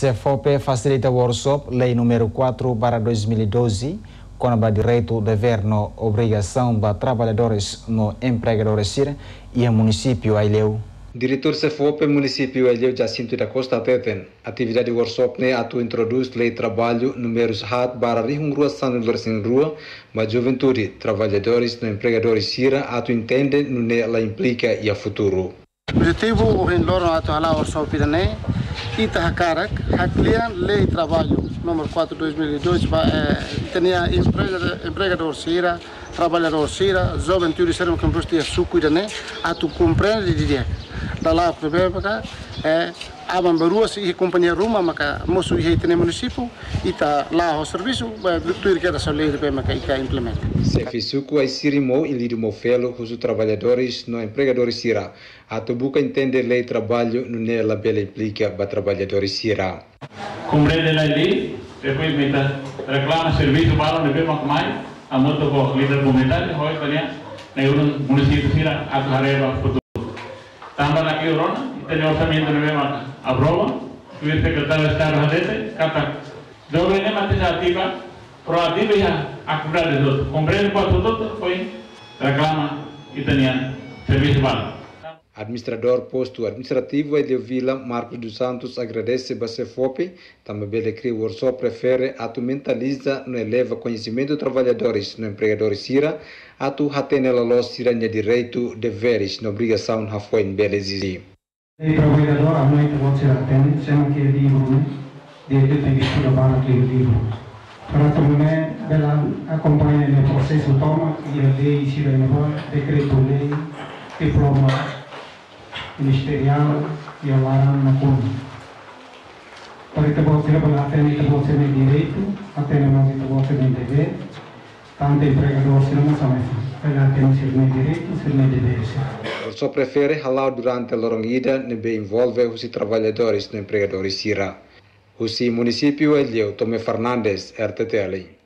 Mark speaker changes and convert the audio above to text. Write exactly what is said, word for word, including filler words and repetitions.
Speaker 1: CEFOPE facilita o workshop Lei número quatro barra dois mil e doze, com o direito de dever na obrigação para trabalhadores no empregadores e o município Aileu.
Speaker 2: Diretor CEFOPE município Aileu Jacinto da Costa Teten, atividade workshop ne atu introduz lei trabalho números hat barra rua sanadores em rua, mas juventude trabalhadores no empregadores sira atu entende no ne la implica e a futuro.
Speaker 3: O objetivo o rendor atu hala workshop ne ita hakarak haklian lei trabalho número quatro barra dois mil e doze tinha empregador sira trabalhador sira juventude sira que imposto a suco ne atu compreende de dia da lá problema é a bambarua se companhia Ruma maka moço e tem município e tá lá o serviço tudo que era só lei de maka que implementa.
Speaker 2: Se fisuco ai sirimo e lidimo felo os trabalhadores no empregadores sira atu buca entende lei trabalho no ne la bela implica ba trabalhadores sira.
Speaker 4: Compreende la lei depois meta reclama serviço para o bem mais a moto com líder comunitário hoje tania no município sira atu hareba futuro. Tambah lagi orang, kita ni orçamento no mesmo aprova, o secretário de Estado hadete, kata, dobre ne mati ativa, proativa ya acordar de todo. Compreende quanto todo foi reclama italiano serviço bala.
Speaker 2: Administrador posto administrativo de Vila Marcos dos Santos agradece a CEFOPE, também ele cria o workshop prefere atu mentaliza no eleva conhecimento dos trabalhadores no empregadores sira, atu hatene la los sira ne direito deveres na obrigação ha foi em belezi.
Speaker 5: O trabalhador a noite pode ser atende, sempre que é livro, né? De ter visto a bala que é livro. Para também ela acompanha o processo toma e a lei sira ne decreto lei diploma ministerial e a laran na conta. Para que você atende que você tem direito, atende mais que você tem dever, tanto empregador se não sabe, ela tem se tem direito, se não dever.
Speaker 2: Só prefere halau durante a lorongida nebe envolve os trabalhadores no empregadores sira. O município Aileu Tomé Fernandes, R T T L.